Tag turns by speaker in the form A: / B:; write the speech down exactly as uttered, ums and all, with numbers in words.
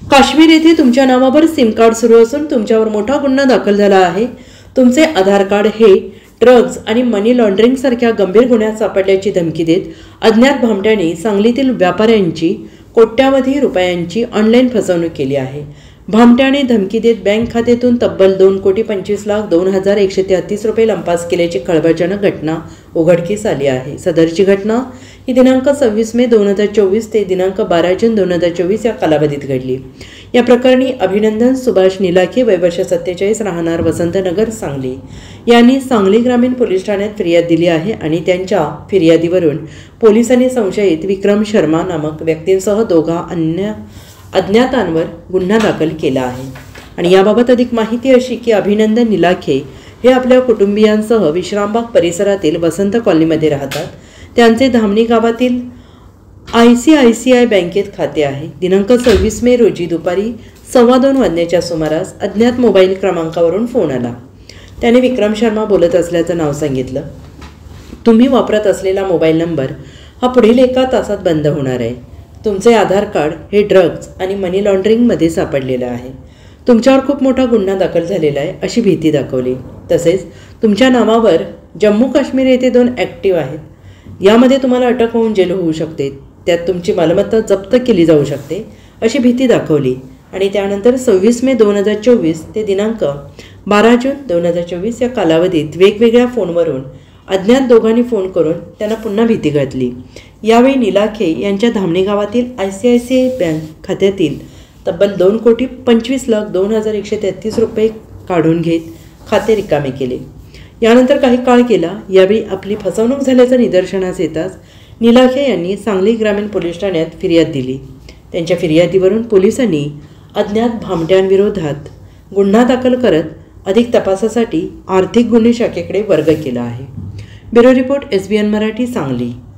A: काश्मीर येथे तुमच्या नावावर सिम कार्ड सुरू असून तुमच्यावर मोठा गुन्हा दाखल झाला आहे। तुमचे आधार कार्ड हे ड्रग्ज आणि मनी लॉन्ड्रिंग सारख्या गंभीर गुन्ह्यात सापडल्याची धमकी देत अज्ञात भामट्याने सांगलीतील व्यापाऱ्यांची कोट्यावधी रुपयांची ऑनलाईन फसवणूक केली आहे। भामट्याने धमकी देत बँक खात्यातून तब्बल दोन कोटी पंचवीस लाख दोन हजार एकशे तेहतीस रुपये लंपास केल्याची खळबळजनक घटना उघडकीस आली आहे। सदरची घटना ही दिनांक सव्वीस मे दोन हजार चोवीस ते दिनांक बारा जून दोन हजार चोवीस या कालावधीत घडली। या प्रकरणी अभिनंदन सुभाष निलाखे वय वर्ष सत्तेचाळीस राहणार वसंतनगर सांगली यांनी सांगली ग्रामीण पोलीस ठाण्यात फिर्याद दिली आहे आणि त्यांच्या फिर्यादीवरून पोलिसांनी संशयित विक्रम शर्मा नामक व्यक्तींसह दोघा अन्य अज्ञातांवर गुन्हा दाखल केला आहे। आणि याबाबत अधिक माहिती अशी की अभिनंदन निलाखे हे आपल्या कुटुंबियांसह विश्रामबाग परिसरातील वसंत कॉलनीमध्ये राहतात। त्यांचे धामणी गावातील I C I C I बँकेत खाते आहे। दिनांक सव्वीस मे रोजी दुपारी सव्वा दोन वाजण्याच्या सुमारास अज्ञात मोबाईल क्रमांकावरून फोन आला। त्याने विक्रम शर्मा बोलत असल्याचं नाव सांगितलं। तुम्ही वापरत असलेला मोबाईल नंबर हा पुढील एका तासात बंद होणार आहे। तुमचे आधार कार्ड हे ड्रग्ज आणि मनी लॉन्ड्रिंगमध्ये सापडलेलं आहे। तुमच्यावर खूप मोठा गुन्हा दाखल झालेला आहे अशी भीती दाखवली। तसेच तुमच्या नावावर जम्मू काश्मीर येथे दोन ॲक्टिव्ह आहेत। यामध्ये तुम्हाला अटक होऊन जेल होऊ शकते, त्यात तुमची मालमत्ता जप्त केली जाऊ शकते अशी भीती दाखवली। आणि त्यानंतर सव्वीस मे दोन हजार चोवीस ते दिनांक बारा जून दोन हजार चोवीस या कालावधीत वेगवेगळ्या फोनवरून अज्ञात दोघांनी फोन करून त्यांना पुन्हा भीती घातली। यावेळी निलाखे यांच्या धामणी गावातील I C I C I bank खात्यातील तब्बल दोन कोटी पंचवीस लाख दोन हजार एकशे तेहतीस रुपये काढून घेत खाते रिकामे केले। यानंतर काही काळ गेला। यावेळी आपली फसवणूक झाल्याचं निदर्शनास येताच निलाखे यांनी सांगली ग्रामीण पोलीस ठाण्यात फिर्याद दिली। त्यांच्या फिर्यादीवरून पोलिसांनी अज्ञात भामट्यांविरोधात गुन्हा दाखल करत अधिक तपासासाठी आर्थिक गुन्हे शाखेकडे वर्ग केला आहे। Bureau report S B N Marathi Sangli.